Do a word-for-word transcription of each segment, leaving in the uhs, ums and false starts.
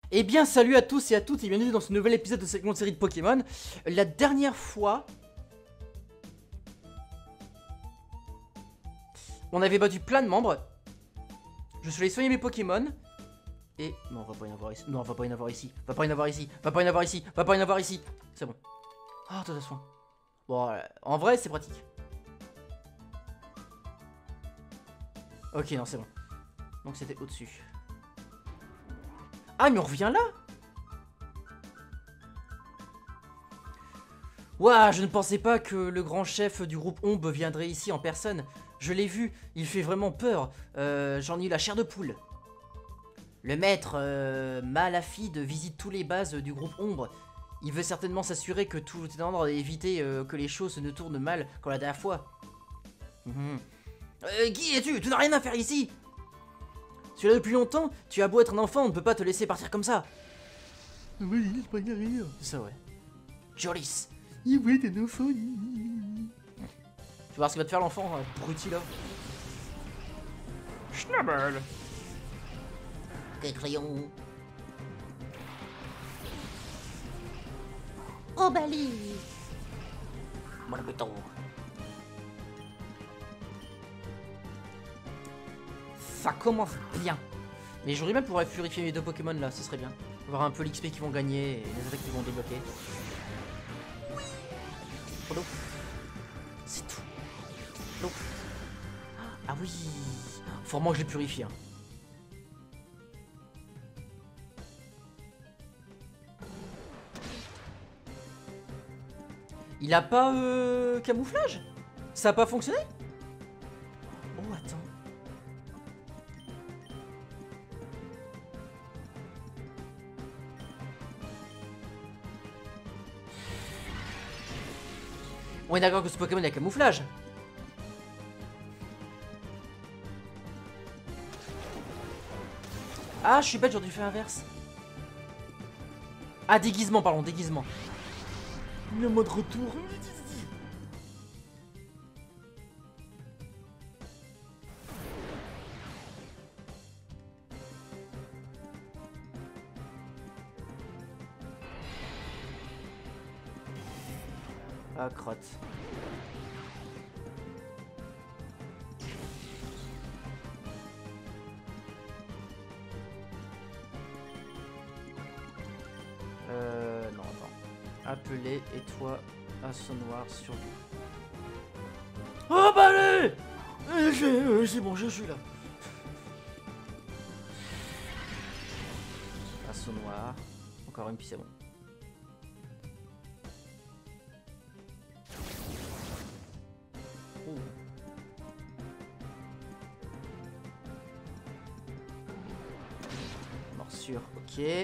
Eh bien salut à tous et à toutes et bienvenue dans ce nouvel épisode de cette grande série de Pokémon. La dernière fois, on avait battu plein de membres. Je suis allé soigner mes Pokémon. Et... Non, on va pas y en avoir ici. Non, on va pas y en avoir ici. Va pas y en avoir ici. Va pas y en avoir ici. Va pas y en avoir ici. C'est bon. Ah, oh, de toute façon. Bon, euh, en vrai, c'est pratique. Ok, non, c'est bon. Donc c'était au-dessus. Ah, mais on revient là. Ouah, je ne pensais pas que le grand chef du groupe Ombre viendrait ici en personne. Je l'ai vu, il fait vraiment peur. Euh, J'en ai eu la chair de poule. Le maître euh, Malafide visite tous les bases du groupe Ombre. Il veut certainement s'assurer que tout est en ordre et éviter euh, que les choses ne tournent mal comme la dernière fois. Mmh. Euh, qui es-tu? Tu n'as rien à faire ici. Tu es là depuis longtemps. Tu as beau être un enfant, on ne peut pas te laisser partir comme ça. Oui, il pas y rire. C'est ça, ouais. Jolis. Il ouais, t'es un enfant. Tu vas voir ce qu'il va te faire l'enfant, abruti là. Schnabel. Quel crayon. Oh, Bali. Mon béton. Ça commence bien. Mais j'aurais bien pouvoir purifier mes deux Pokémon là, ce serait bien. Voir un peu l'X P qu'ils vont gagner et les attaques qu'ils vont débloquer. Oui. Polo. C'est tout. Polo. Ah oui. Faut vraiment que je les purifie. Hein. Il a pas euh, camouflage? Ça a pas fonctionné? Oh attends. On est d'accord que ce Pokémon a camouflage. Ah, je suis bête, j'aurais dû faire l'inverse. Ah, déguisement, pardon, déguisement. Le mode retour. Ah, crotte. Euh... Non, attends. Appeler et toi, assaut noir sur... Oh, bah allez. euh, C'est bon, je suis là. Assaut noir. Encore une, puis c'est bon. Oh. Morsure, ok.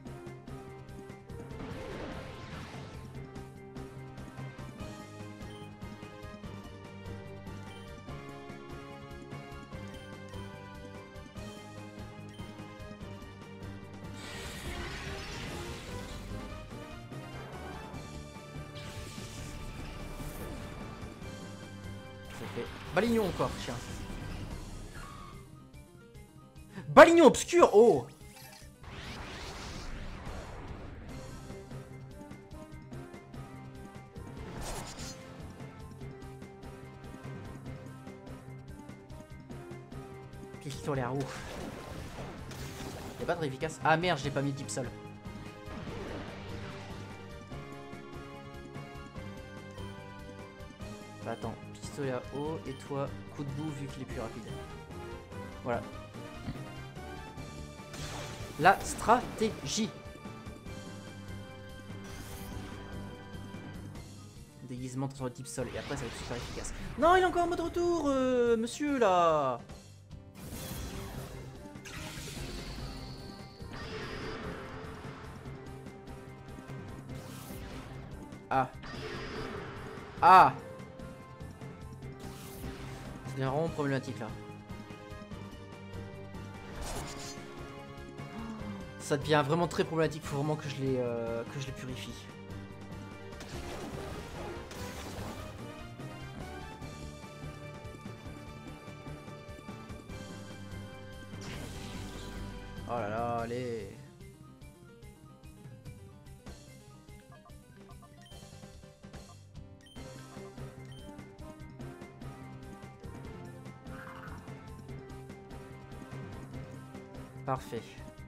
Balignon encore, tiens. Balignon obscur, oh. Pistolaire, ouf. Y'a pas de efficace. Ah merde, je l'ai pas mis type sol. Bah attends, pistolet à eau et toi, coup de boue vu qu'il est plus rapide. Voilà. La stratégie. Déguisement sur le type sol et après ça va être super efficace. Non, il est encore en mode retour, euh, monsieur là. Ah. Ah. C'est vraiment problématique là. Ça devient vraiment très problématique, faut vraiment que je les, euh, que je les purifie. Oh là là, allez. Parfait.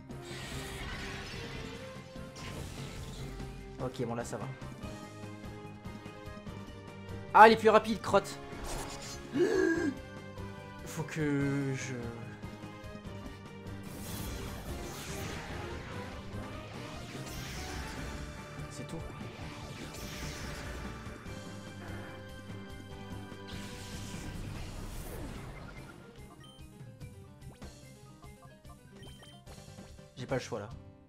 Ok, bon là ça va. Ah, il est plus rapide, crotte. Faut que je... C'est tout. J'ai pas le choix là.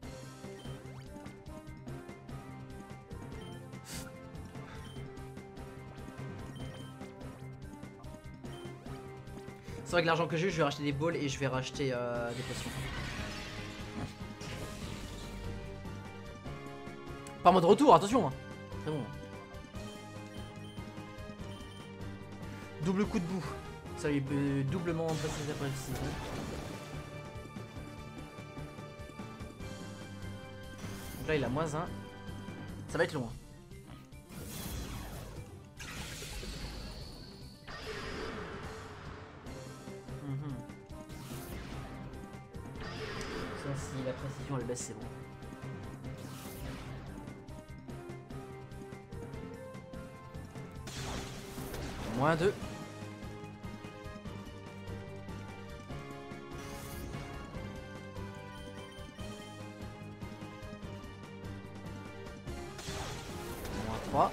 C'est vrai que l'argent que j'ai, je vais racheter des balls et je vais racheter euh, des potions. Pas en mode retour, attention. C'est bon. Double coup de boue. Ça lui est doublement précisé après le saison. Donc là il a moins un. Ça va être long. Mmh. Ça, si la précision elle baisse, c'est bon. Moins deux. Moins trois.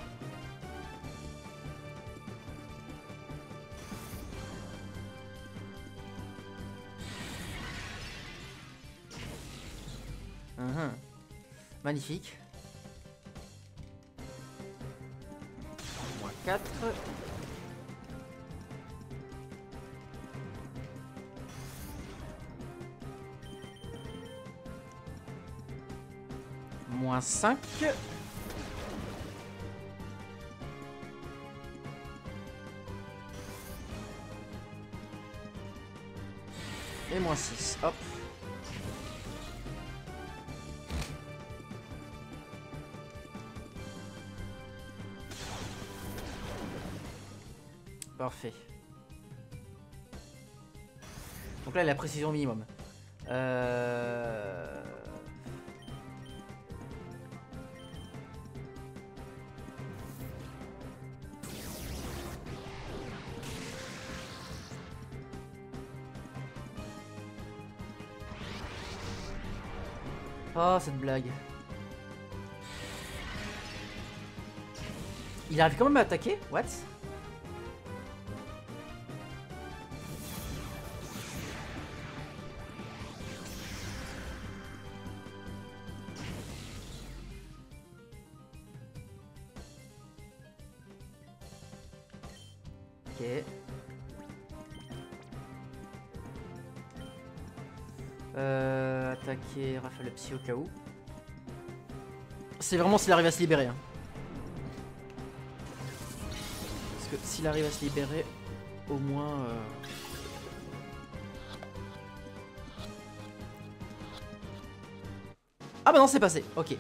Mmh. Magnifique. Moins quatre. Moins cinq. Et moins six. Hop. Parfait. Donc là, la précision minimum. Euh... Oh, cette blague. Il arrive quand même à attaquer? What? Ok. Euh, attaquer Raphaël le psy au cas où. C'est vraiment s'il arrive à se libérer. Hein. Parce que s'il arrive à se libérer, au moins... Euh... Ah bah non, c'est passé. Ok.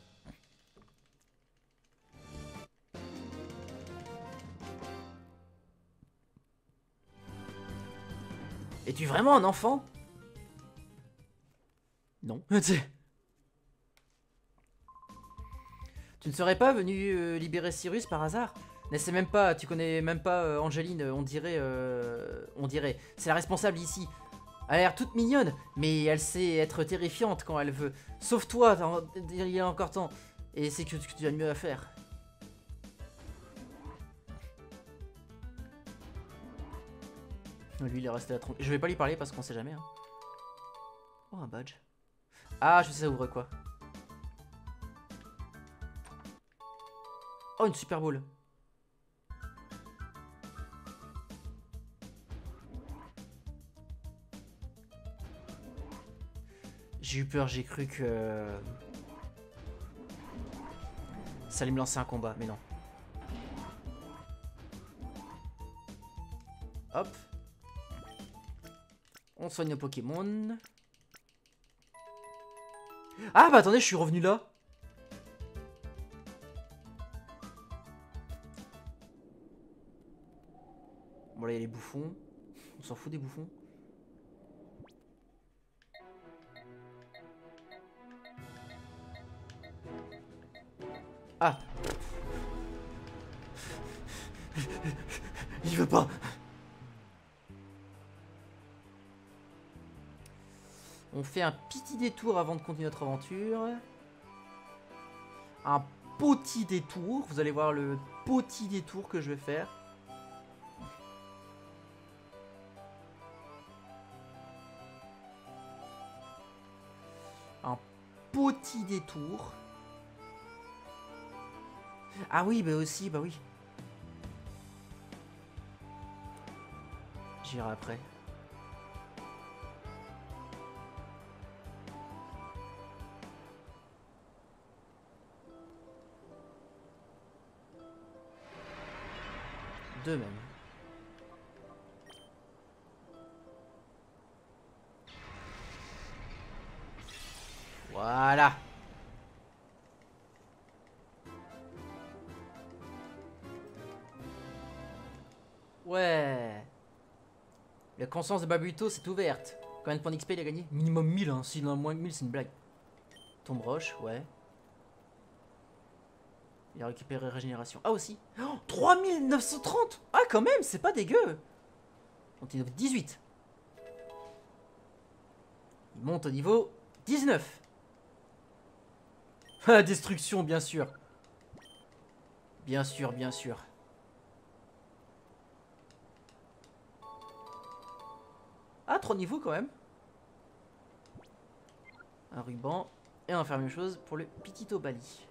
Es-tu vraiment un enfant? Non. Tu ne serais pas venu euh, libérer Cyrus par hasard? N'essaie même pas, tu connais même pas euh, Angeline, on dirait... Euh, on dirait. C'est la responsable ici. Elle a l'air toute mignonne, mais elle sait être terrifiante quand elle veut. Sauf toi, il y a encore temps. Et c'est que, que tu as mieux à faire. Lui, il est resté là tranquille. Je vais pas lui parler parce qu'on sait jamais. Hein. Oh, un badge. Ah, je sais ça ouvre quoi. Oh, une super boule. J'ai eu peur, j'ai cru que... ça allait me lancer un combat, mais non. Hop. On soigne nos Pokémon. Ah bah attendez, je suis revenu là. Bon là il y a les bouffons. On s'en fout des bouffons. Il veut pas. On fait un petit détour avant de continuer notre aventure. Un petit détour. Vous allez voir le petit détour que je vais faire. Un petit détour. Ah oui, bah aussi, bah oui. J'irai après. Deux même. Voilà. Ouais. La conscience de Babuito s'est ouverte. Combien de points d'X P il a gagné? Minimum mille, hein. S'il en a moins que mille, c'est une blague. Tombe roche, ouais. Il a récupéré régénération. Ah aussi. Oh, trois mille neuf cent trente. Ah quand même, c'est pas dégueu. On est niveau dix-huit. Il monte au niveau dix-neuf. Ah, destruction, bien sûr. Bien sûr, bien sûr. Ah, trois niveaux quand même. Un ruban. Et on va faire la même chose pour le petit Obali.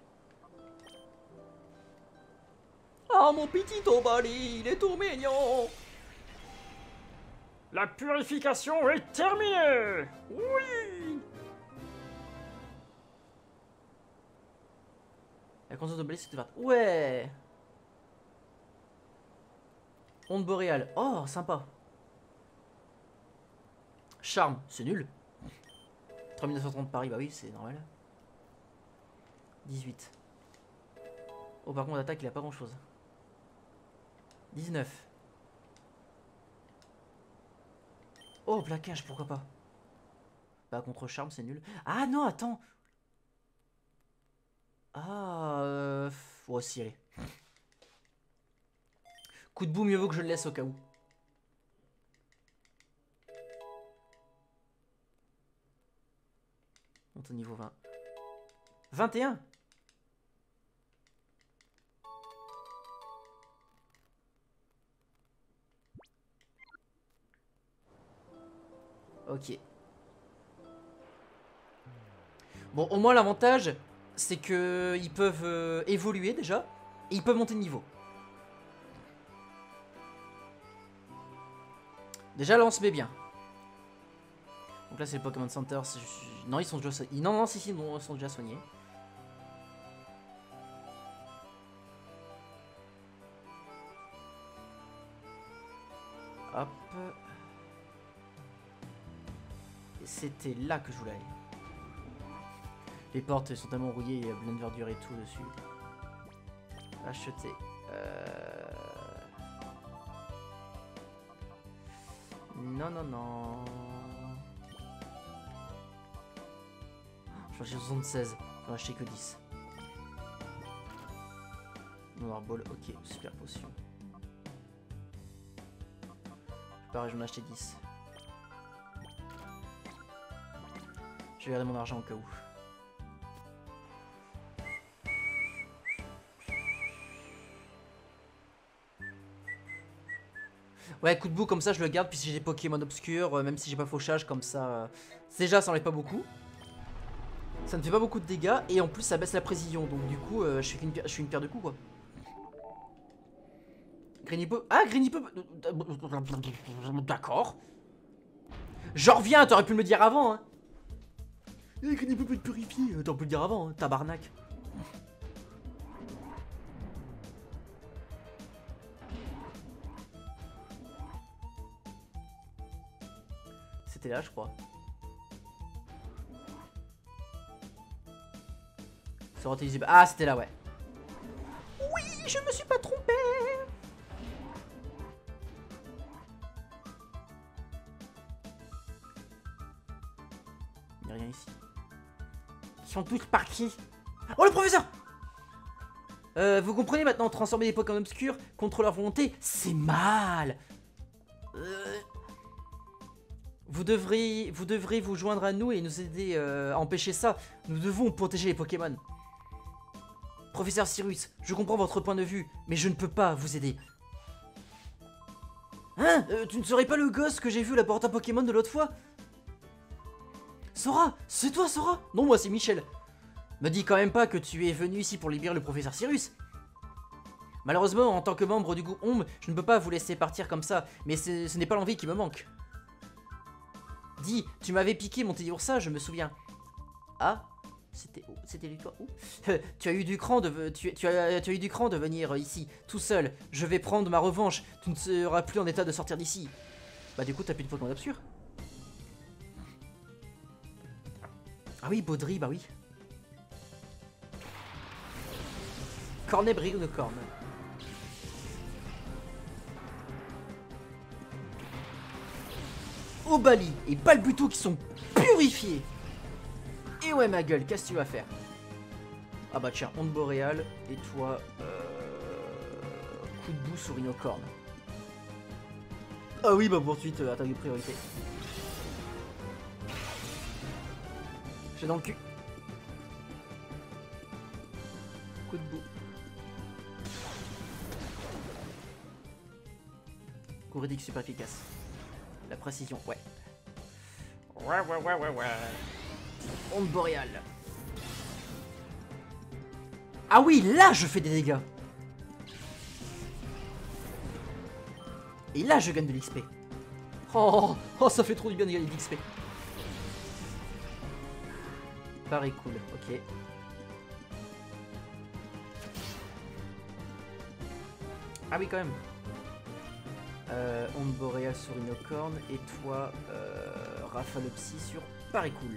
Ah, mon petit Obali, il est tout mignon. La purification est terminée. Oui. La conscience d'Obali s'est ouverte. Ouais. Onde boréale. Oh, sympa. Charme, c'est nul. trois mille neuf cent trente Paris, bah oui, c'est normal. dix-huit. Oh, par contre, l'attaque, il a pas grand chose. dix-neuf. Oh, plaquage, pourquoi pas. Bah, contre charme, c'est nul. Ah non, attends. Ah, euh... oh, si, allez. Coup de boue, mieux vaut que je le laisse au cas où. Monte au niveau vingt. vingt et un. Ok. Bon, au moins l'avantage, c'est que ils peuvent euh, évoluer déjà, et ils peuvent monter de niveau. Déjà là on se met bien. Donc là c'est le Pokémon Center. Non ils sont déjà soignés. Non non si si non, ils sont déjà soignés. Hop. C'était là que je voulais aller. Les portes sont tellement rouillées, il y a plein de verdure et tout dessus. Acheter. Euh... Non, non, non. Je vais acheter soixante-seize. J'en ai acheté que dix. Noir ball, ok. Super potion. Pareil, j'en ai acheté dix. Je vais garder mon argent au cas où. Ouais, coup de boue comme ça je le garde, puis si j'ai des Pokémon obscurs, euh, même si j'ai pas fauchage comme ça, euh, déjà ça enlève pas beaucoup. Ça ne fait pas beaucoup de dégâts, et en plus ça baisse la précision, donc du coup euh, je, fais une, je fais une paire de coups quoi. Greenhippo... Ah, Greenhippo... D'accord. J'en reviens, t'aurais pu me le dire avant hein. Eh, Greenhippo peut être purifié, t'aurais pu le dire avant, hein, tabarnak. C'était là, je crois. Sera utilisé. Ah, c'était là, ouais. Oui, je me suis pas trompé. Il n'y a rien ici. Ils sont tous partis. Oh, le professeur. Euh, vous comprenez maintenant, transformer des Pokémon obscurs contre leur volonté, c'est mal. Euh... Vous devrez, vous devrez vous joindre à nous et nous aider euh, à empêcher ça. Nous devons protéger les Pokémon. Professeur Cyrus, je comprends votre point de vue, mais je ne peux pas vous aider. Hein euh, Tu ne serais pas le gosse que j'ai vu à la porte à Pokémon de l'autre fois? Sora, c'est toi Sora? Non, moi c'est Michel. Me dis quand même pas que tu es venu ici pour libérer le professeur Cyrus. Malheureusement, en tant que membre du groupe Ombre, je ne peux pas vous laisser partir comme ça, mais ce n'est pas l'envie qui me manque. Dis, tu m'avais piqué mon Teddiursa, je me souviens. Ah, c'était oh, c'était lui toi. Oh. Tu as eu du cran de tu, tu, as, tu as eu du cran de venir ici tout seul. Je vais prendre ma revanche. Tu ne seras plus en état de sortir d'ici. Bah du coup, t'as plus de Pokémon obscurs. Ah oui, Baudry, bah oui. Cornet brille de corne. Obali et Balbuto qui sont purifiés. Et ouais ma gueule, qu'est-ce que tu vas faire? Ah bah tiens, onde boréale. Et toi, euh... coup de boue sur Rhinocorne. Ah oui, bah poursuite, euh, attaque de priorité. J'ai dans le cul. Coup de boue. Couridique super efficace. La précision, ouais. Ouais, ouais, ouais, ouais, ouais. Onde boréale. Ah oui, là je fais des dégâts. Et là je gagne de l'X P. Oh, oh, ça fait trop du bien de gagner de l'X P. Pareil, cool, ok. Ah oui, quand même. Euh, onde boréale sur Rhinocorne. Et toi, euh, Rafalopsy sur Pareil, cool.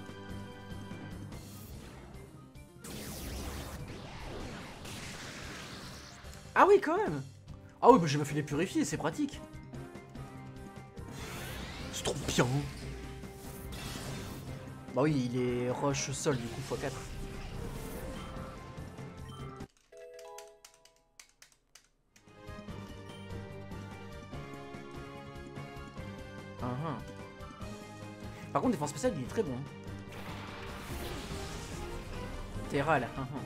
Ah oui, quand même. Ah oui, bah j'ai ma filet purifié, c'est pratique. C'est trop bien. Bah oui, il est roche sol du coup fois quatre. Uh -huh. Par contre, défense spéciale, il est très bon. Terral. Uh -huh.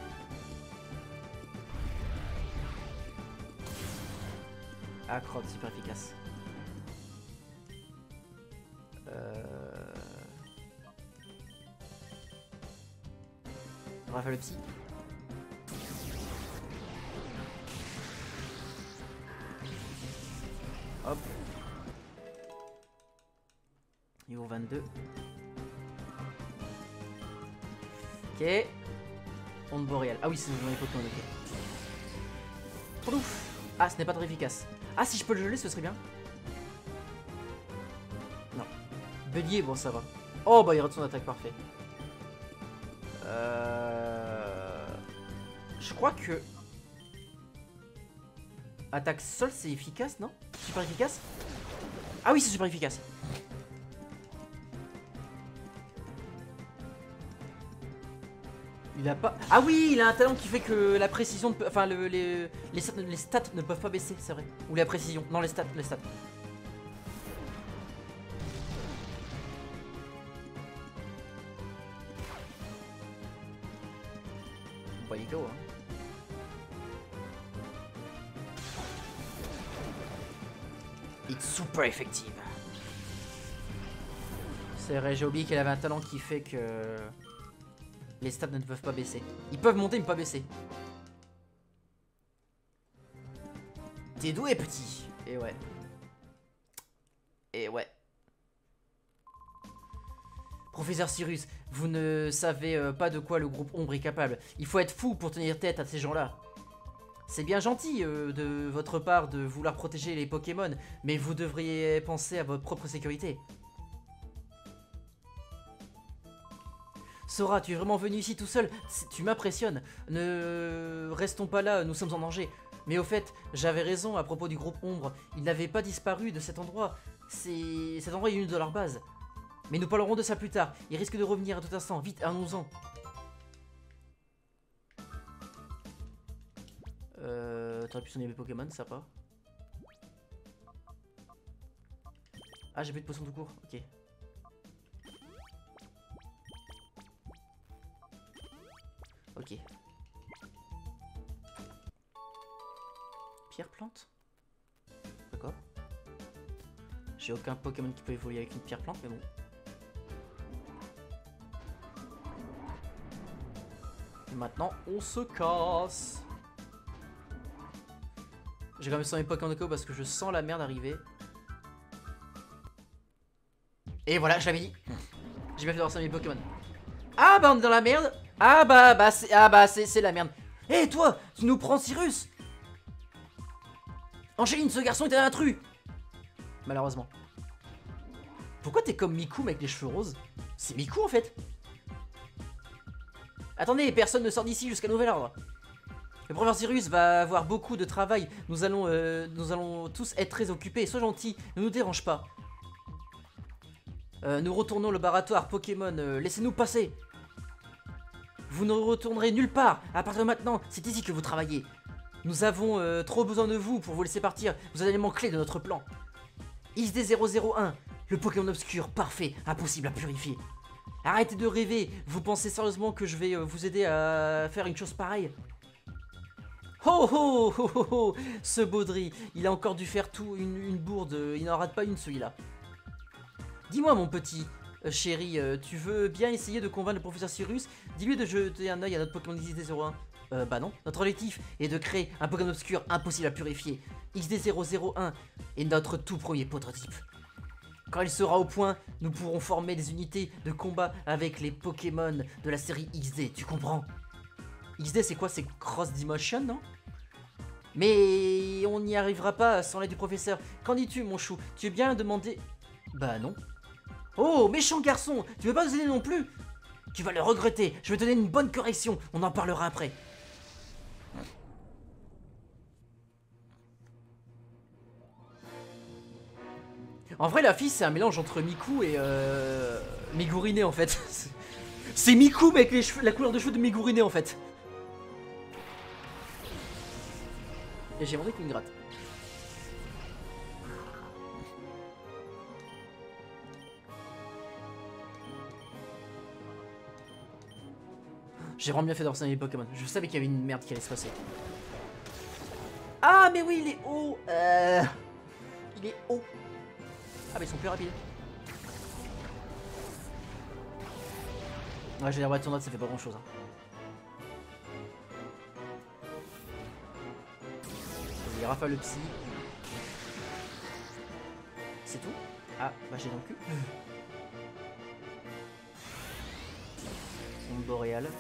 Ah, crotte, super efficace. Euh... Rafale psy. Hop. Niveau vingt-deux. Ok. Onde boréale. Ah oui, c'est dans les Pokémon, ok. Plouf. Ah, ce n'est pas très efficace. Ah, si je peux le geler, ce serait bien. Non. Bélier, bon, ça va. Oh, bah, il rate son attaque, parfait. Euh... Je crois que... Attaque sol, c'est efficace, non? Super efficace? Ah oui, c'est super efficace. Il a pas... Ah oui, il a un talent qui fait que la précision... De... Enfin, le, les, les, stats, les stats ne peuvent pas baisser, c'est vrai. Ou la précision. Non, les stats, les stats. Bah, il go, hein. It's super effective. C'est vrai, j'ai oublié qu'elle avait un talent qui fait que... Les stats ne peuvent pas baisser. Ils peuvent monter mais pas baisser. T'es doué petit. Et ouais. Et ouais. Professeur Cyrus, vous ne savez euh, pas de quoi le groupe Ombre est capable. Il faut être fou pour tenir tête à ces gens-là. C'est bien gentil euh, de votre part de vouloir protéger les Pokémon, mais vous devriez penser à votre propre sécurité. Sora, tu es vraiment venu ici tout seul? Tu m'impressionnes. Ne restons pas là, nous sommes en danger. Mais au fait, j'avais raison à propos du groupe Ombre. Il n'avait pas disparu de cet endroit. C'est... Cet endroit est une de leurs bases. Mais nous parlerons de ça plus tard. Il risque de revenir à tout instant. Vite, allons-en. T'aurais pu soigner mes Pokémon, sympa. Ah, j'ai plus de potion tout court, ok. Ok. Pierre plante? D'accord. J'ai aucun Pokémon qui peut évoluer avec une pierre plante, mais bon. Et maintenant, on se casse. J'ai quand même soigné mes Pokémon de K O parce que je sens la merde arriver. Et voilà, je l'avais dit. J'ai bien fait d'avoir soigné mes Pokémon. Ah bah on est dans la merde. Ah bah bah c'est ah bah c'est la merde. Hé hey, toi, tu nous prends Cyrus. Angéline, ce garçon est un intrus. Malheureusement. Pourquoi t'es comme Miku mais avec les cheveux roses? C'est Miku en fait. Attendez, personne ne sort d'ici jusqu'à nouvel ordre. Le professeur Cyrus va avoir beaucoup de travail. Nous allons, euh, nous allons tous être très occupés. Sois gentil, ne nous dérange pas. Euh, nous retournons au laboratoire Pokémon. Euh, Laissez-nous passer. Vous ne retournerez nulle part. À partir de maintenant, c'est ici que vous travaillez. Nous avons euh, trop besoin de vous pour vous laisser partir. Vous êtes l'élément clé de notre plan. X D zéro zéro un, le Pokémon obscur, parfait, impossible à purifier. Arrêtez de rêver. Vous pensez sérieusement que je vais euh, vous aider à faire une chose pareille? Oh oh oh oh oh, ce Baudry, il a encore dû faire tout une, une bourde. Il n'en rate pas une celui-là. Dis-moi mon petit euh, chéri, euh, tu veux bien essayer de convaincre le professeur Cyrus? Dis-lui de jeter un oeil à notre Pokémon X D zéro un. Euh, bah non, notre objectif est de créer un Pokémon obscur impossible à purifier. X D zéro zéro un est notre tout premier prototype. Quand il sera au point, nous pourrons former des unités de combat avec les Pokémon de la série X D, tu comprends? X D c'est quoi? C'est Cross Dimension, non? Mais on n'y arrivera pas sans l'aide du professeur. Qu'en dis-tu mon chou? Tu veux bien demander... Bah non. Oh, méchant garçon, tu veux pas nous aider non plus? Tu vas le regretter, je vais te donner une bonne correction, on en parlera après. En vrai, la fille, c'est un mélange entre Miku et euh... Miguriné en fait. C'est Miku mais avec les cheveux, la couleur de cheveux de Miguriné en fait. Et j'ai demandé qu'une gratte. J'ai vraiment bien fait de ressentir les Pokémon. Je savais qu'il y avait une merde qui allait se passer. Ah mais oui, il est haut. Euh... Il est haut. Ah mais ils sont plus rapides. Ouais, j'ai la voiture note, ça fait pas grand chose. Hein. Vas-y, rafale le psy. C'est tout? Ah, bah j'ai dans le cul. Onde boréale.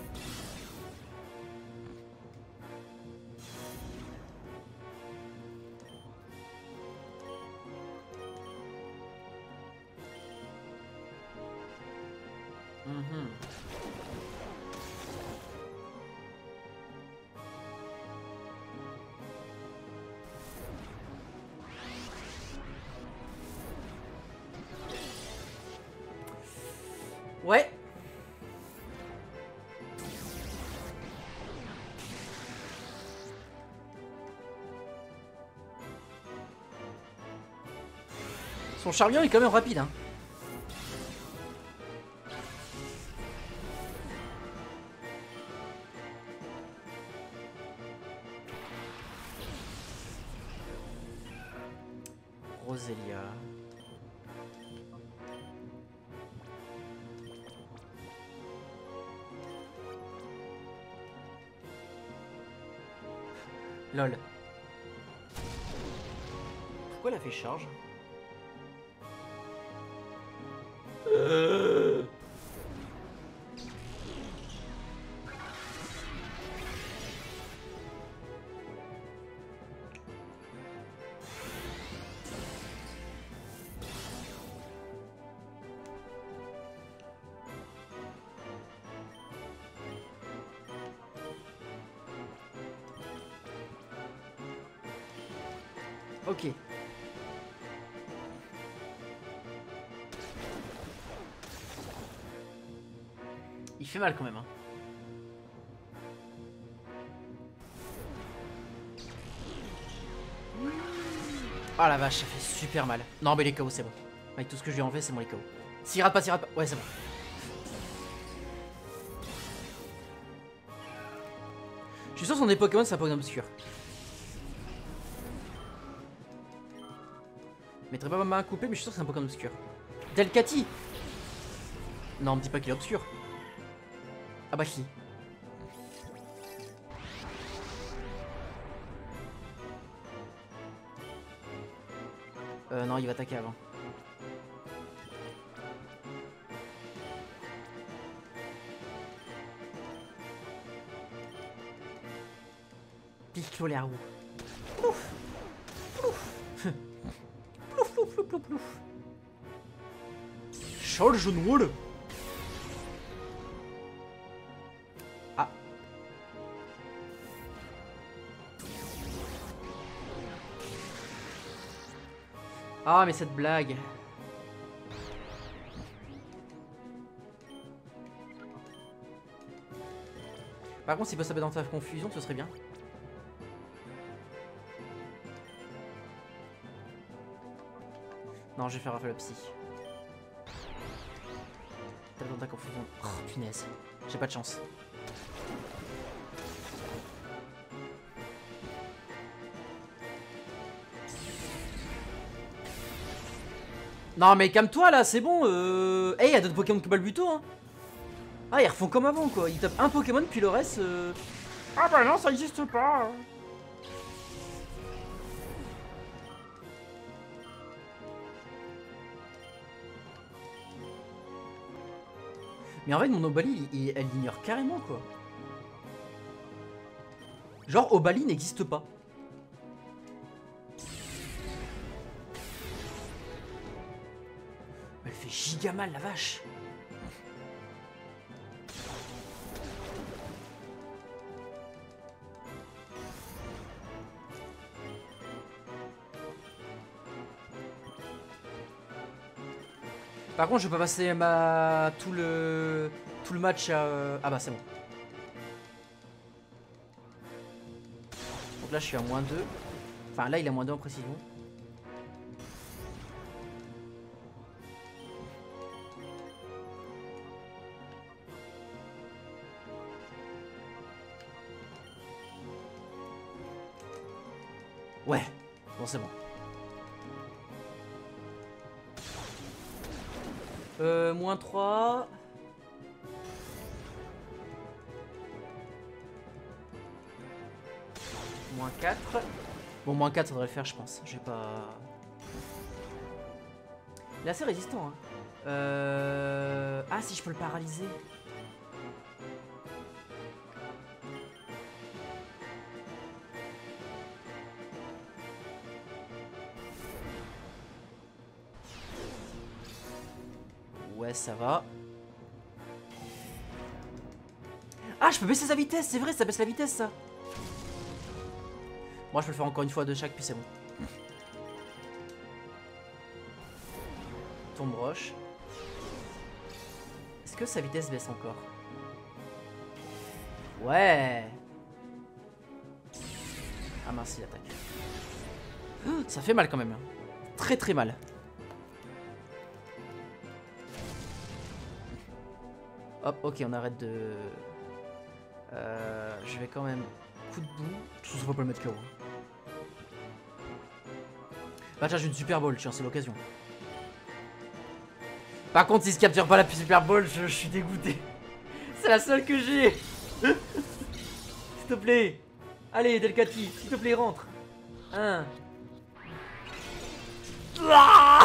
Mm-hmm. Ouais. Son Charlian est quand même rapide, hein. Roselia. Lol. Pourquoi elle a fait charge? euh... Ok. Il fait mal quand même. Hein. Ah la vache, ça fait super mal. Non mais les K O c'est bon. Avec tout ce que je lui ai enlevé, c'est bon les K O. S'il rate pas, s'il rate pas. Ouais, c'est bon. Je suis sûr que son des Pokémon, c'est un Pokémon obscur. Je mettrais pas ma main à couper, mais je suis sûr que c'est un Pokémon obscur. Delcatty. Non, on me dit pas qu'il est obscur. Ah bah si. Euh, non, il va attaquer avant. Piccolo les roues. Plouf. Plouf. Plouf, plouf, plouf, plouf, plouf. Charge noir. Ah. Ah, mais cette blague. Par contre, s'il peut s'abattre dans ta confusion, ce serait bien. Non, je vais faire rafale le psy. T'as dans ta confusion. Oh, punaise. J'ai pas de chance. Non, mais calme-toi là, c'est bon. Euh... Eh, hey, y a d'autres Pokémon que Balbuto, hein. Ah, ils refont comme avant, quoi. Ils tapent un Pokémon, puis le reste... Euh... Ah bah non, ça existe pas. Mais en fait, mon Obali, il, il, elle l'ignore carrément, quoi. Genre, Obali n'existe pas. Elle fait giga mal, la vache. Par contre, je peux passer ma tout le tout le match à... Ah bah c'est bon. Donc là, je suis à moins deux. Enfin, là, il est à moins deux en précision. Ouais. Bon, c'est bon. Euh, moins trois. Moins quatre. Bon, moins quatre, ça devrait le faire, je pense. J'ai pas... Il est assez résistant, hein. Euh... Ah, si je peux le paralyser. Ouais, ça va. Ah, je peux baisser sa vitesse, c'est vrai, ça baisse la vitesse, ça. Moi, je peux le faire encore une fois de chaque, puis c'est bon. Tombe roche. Est-ce que sa vitesse baisse encore? Ouais. Ah mince, il attaque. Ça fait mal quand même. Très très mal. Hop, ok, on arrête de... Euh, je vais quand même... Coup de boue. Tout ça va pas le mettre K O. Bah tiens, j'ai une Super Ball, tiens, c'est l'occasion. Par contre, s'il se capture pas la Super Ball, je, je suis dégoûté. C'est la seule que j'ai. S'il te plaît. Allez, Delcatty, s'il te plaît, rentre. Un. Ah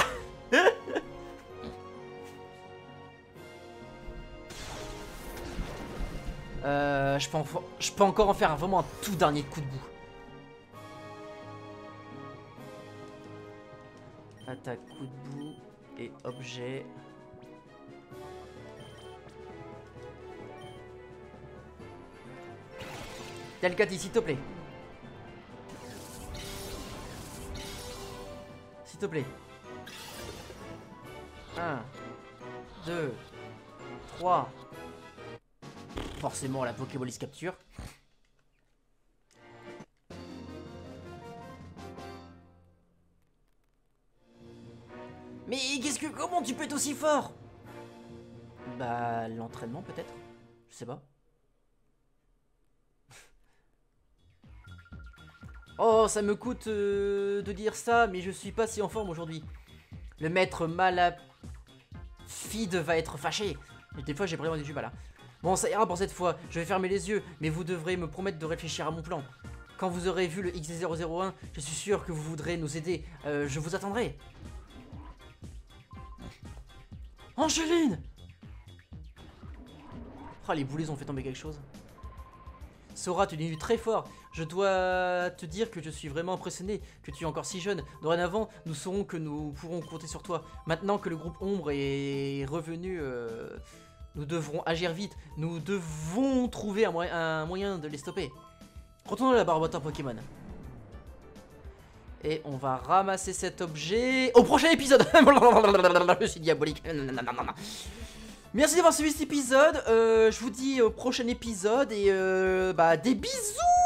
Euh, je, peux en, je peux encore en faire un, vraiment un tout dernier coup de boue. Attaque, coup de boue et objet. Delcatty, s'il te plaît. S'il te plaît. un, deux, trois. Forcément, la Pokéball se capture. Mais qu'est-ce que... Comment tu peux être aussi fort? Bah, l'entraînement peut-être? Je sais pas. Oh, ça me coûte euh, de dire ça, mais je suis pas si en forme aujourd'hui. Le maître Malafide va être fâché. Et des fois, j'ai vraiment du mal là. Bon, ça ira pour cette fois. Je vais fermer les yeux, mais vous devrez me promettre de réfléchir à mon plan. Quand vous aurez vu le X zéro zéro un, je suis sûr que vous voudrez nous aider. Euh, je vous attendrai. Angeline! Oh, les boulets ont fait tomber quelque chose. Sora, tu es très fort. Je dois te dire que je suis vraiment impressionné que tu es encore si jeune. Dorénavant, nous saurons que nous pourrons compter sur toi. Maintenant que le groupe Ombre est revenu, euh, nous devrons agir vite. Nous devons trouver un, moyen, un moyen de les stopper. Retournons à la barbotte Pokémon. Et on va ramasser cet objet au prochain épisode. Je suis diabolique. Merci d'avoir suivi cet épisode. Euh, je vous dis au prochain épisode et euh, bah des bisous.